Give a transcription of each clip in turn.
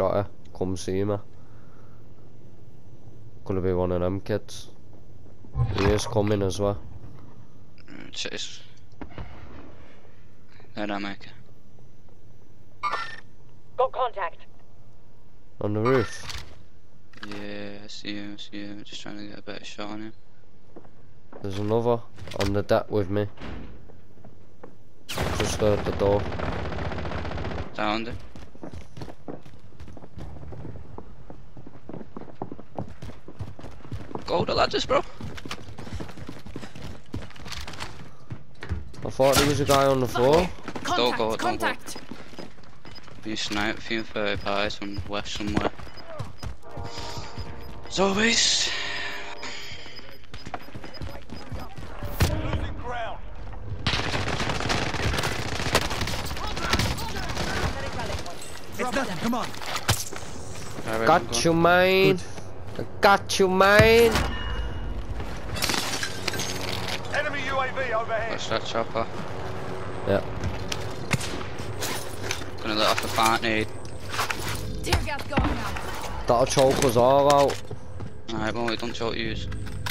shotter, come see me. Gonna be one of them kids. He is coming as well. Chase. There I make it. Got contact. On the roof. Yeah, I see him, Just trying to get a better shot on him. There's another on the deck with me. Just at the door. Downed it. Go the ladders, bro. I thought there was a guy on the floor. Don't go. Be sniped for you 30 pies from west somewhere. As always. Losing ground. It's nothing, come on. Got you, man. Got you, man. Enemy UAV overhead. What's that chopper? Yeah. Gonna let off a fart need. Tear gas going out. That'll choke us all out. Alright, well, we don't choke yous.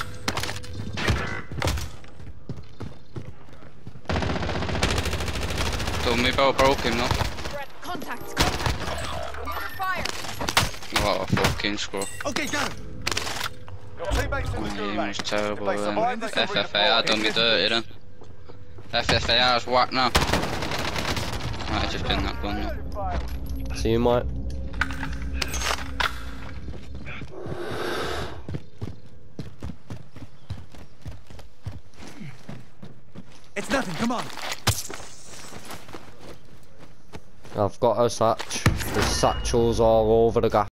Told me about broke him though. Contact. Under fire. What a fucking screw. Okay, got him. Your teammates in the He was gulag. terrible If they then. survive, they can FFAR redeploy. done me dirty then. FFAR's whack now. Might have just been that gun though. See you, mate. It's nothing, come on. I've got a satch. There's satchels all over the gap.